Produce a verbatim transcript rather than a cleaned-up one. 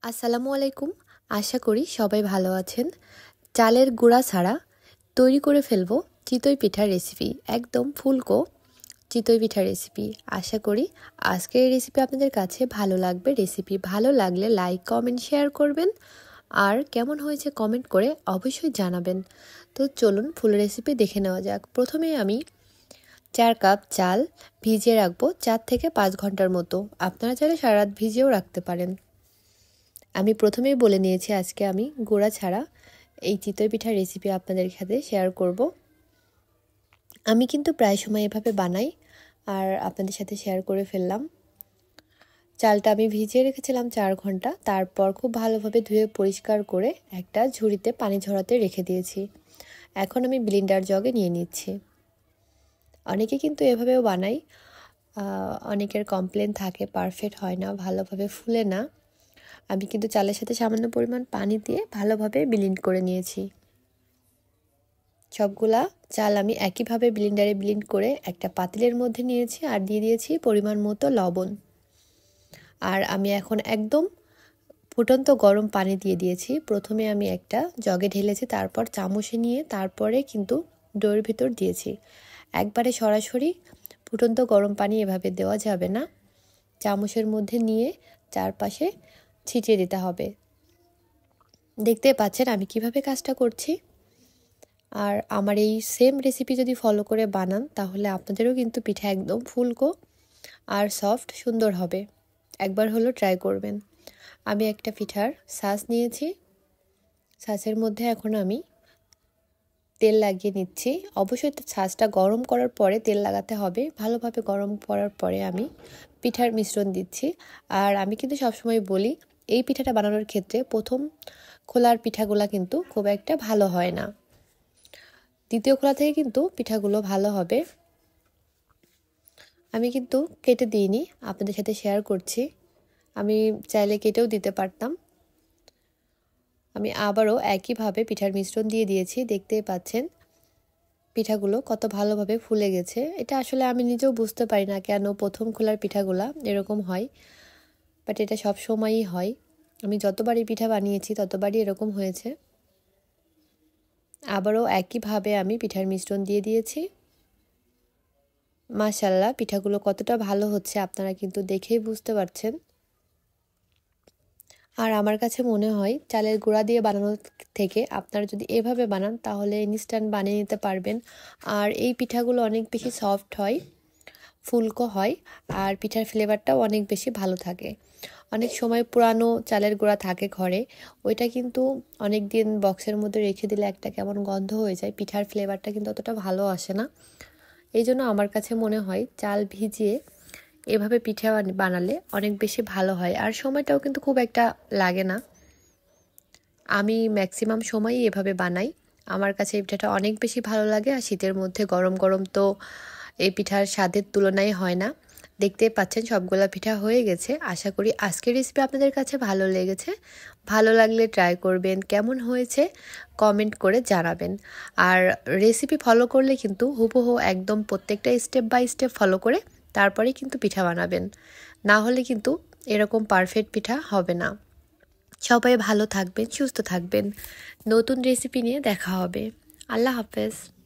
আসসালামু আলাইকুম। আশা করি সবাই ভালো আছেন। চালের গুঁড়া ছাড়া তৈরি করে ফেলবো চিতই পিঠার রেসিপি, একদম ফুলকো চিতই পিঠার রেসিপি। আশা করি আজকের এই রেসিপি আপনাদের কাছে ভালো লাগবে। রেসিপি ভালো লাগলে লাইক কমেন্ট শেয়ার করবেন, আর কেমন হয়েছে কমেন্ট করে অবশ্যই জানাবেন। তো চলুন ফুল রেসিপি দেখে নেওয়া যাক। প্রথমে আমি চার কাপ চাল ভিজিয়ে রাখবো চার থেকে পাঁচ ঘন্টার মতো। আপনারা চাইলে সারা রাত ভিজিয়েও রাখতে পারেন। আমি প্রথমেই বলে নিয়েছি আজকে আমি গুঁড়া ছাড়া এই চিতই পিঠার রেসিপি আপনাদের সাথে শেয়ার করব। আমি কিন্তু প্রায় সময় এভাবে বানাই আর আপনাদের সাথে শেয়ার করে ফেললাম। চালটা আমি ভিজিয়ে রেখেছিলাম চার ঘন্টা, তারপর খুব ভালোভাবে ধুয়ে পরিষ্কার করে একটা ঝুড়িতে পানি ঝরাতে রেখে দিয়েছি। এখন আমি ব্লেন্ডার জগে নিয়ে নিচ্ছি। অনেকে কিন্তু এভাবেও বানাই, অনেকের কমপ্লেন থাকে পারফেক্ট হয় না, ভালোভাবে ফুলে না। আমি কিন্তু চালের সাথে সামান্য পরিমাণ পানি দিয়ে ভালোভাবে ব্লেন্ড করে নিয়েছি। সবগুলা চাল আমি একইভাবে ব্লেন্ডারে ব্লেন্ড করে একটা পাতিলের মধ্যে নিয়েছি আর দিয়ে দিয়েছি পরিমাণ মতো লবণ। আর আমি এখন একদম ফুটন্ত গরম পানি দিয়ে দিয়েছি। প্রথমে আমি একটা জগে ঢেলেছি, তারপর চামচে নিয়ে তারপরে কিন্তু ডোর ভিতর দিয়েছি। একবারে সরাসরি ফুটন্ত গরম পানি এভাবে দেওয়া যাবে না, চামচের মধ্যে নিয়ে চারপাশে ছিটিয়ে দিতে হবে। দেখতে পাচ্ছেন আমি কিভাবে কাজটা করছি। আর আমার এই সেম রেসিপি যদি ফলো করে বানান তাহলে আপনাদেরও কিন্তু পিঠা একদম ফুলকো আর সফট সুন্দর হবে। একবার হলো ট্রাই করবেন। আমি একটা পিঠার ছাঁচ নিয়েছি, ছাঁচের মধ্যে এখন আমি তেল লাগিয়ে নিচ্ছি। অবশ্যই ছাঁচটা গরম করার পরে তেল লাগাতে হবে। ভালোভাবে গরম করার পরে আমি পিঠার মিশ্রণ দিচ্ছি। আর আমি কিন্তু সবসময় বলি এই পিঠাটা বানানোর ক্ষেত্রে প্রথম খোলার পিঠাগুলা কিন্তু খুব একটা ভালো হয় না, দ্বিতীয় খোলা থেকে কিন্তু পিঠাগুলো ভালো হবে। আমি কিন্তু কেটে দিইনি, আপনাদের সাথে শেয়ার করছি। আমি চাইলে কেটেও দিতে পারতাম। আমি আবারও একইভাবে পিঠার মিশ্রণ দিয়ে দিয়েছি। দেখতেই পাচ্ছেন পিঠাগুলো কত ভালোভাবে ফুলে গেছে। এটা আসলে আমি নিজেও বুঝতে পারি না কেন প্রথম খোলার পিঠাগুলা এরকম হয়, বাট এটা সব সময়ই হয়। আমি যতবারই পিঠা বানিয়েছি ততবারই এরকম হয়েছে। আবারও একইভাবে আমি পিঠার মিশ্রণ দিয়ে দিয়েছি। মাশাআল্লাহ, পিঠাগুলো কতটা ভালো হচ্ছে আপনারা কিন্তু দেখেই বুঝতে পারছেন। আর আমার কাছে মনে হয় চালের গুঁড়া দিয়ে বানানোর থেকে আপনারা যদি এভাবে বানান তাহলে ইনস্ট্যান্ট বানিয়ে নিতে পারবেন। আর এই পিঠাগুলো অনেক বেশি সফট হয়, ফুলকো হয়, আর পিঠার ফ্লেভারটাও অনেক বেশি ভালো থাকে। অনেক সময় পুরানো চালের গুঁড়া থাকে ঘরে, ওইটা কিন্তু অনেক দিন বক্সের মধ্যে রেখে দিলে একটা কেমন গন্ধ হয়ে যায়, পিঠার ফ্লেভারটা কিন্তু অতটা ভালো আসে না। এই জন্য আমার কাছে মনে হয় চাল ভিজিয়ে এভাবে পিঠা বানালে অনেক বেশি ভালো হয়, আর সময়টাও কিন্তু খুব একটা লাগে না। আমি ম্যাক্সিমাম সময়ই এভাবে বানাই। আমার কাছে এই পিঠাটা অনেক বেশি ভালো লাগে, আর শীতের মধ্যে গরম গরম তো এই পিঠার স্বাদের তুলনায় হয় না। দেখতেই পাচ্ছেন সবগুলা পিঠা হয়ে গেছে। আশা করি আজকের রেসিপি আপনাদের কাছে ভালো লেগেছে। ভালো লাগলে ট্রাই করবেন, কেমন হয়েছে কমেন্ট করে জানাবেন। আর রেসিপি ফলো করলে কিন্তু হুবহু একদম প্রত্যেকটা স্টেপ বাই স্টেপ ফলো করে তারপরে কিন্তু পিঠা বানাবেন, না হলে কিন্তু এরকম পারফেক্ট পিঠা হবে না। সবাই ভালো থাকবেন, সুস্থ থাকবেন। নতুন রেসিপি নিয়ে দেখা হবে। আল্লাহ হাফেজ।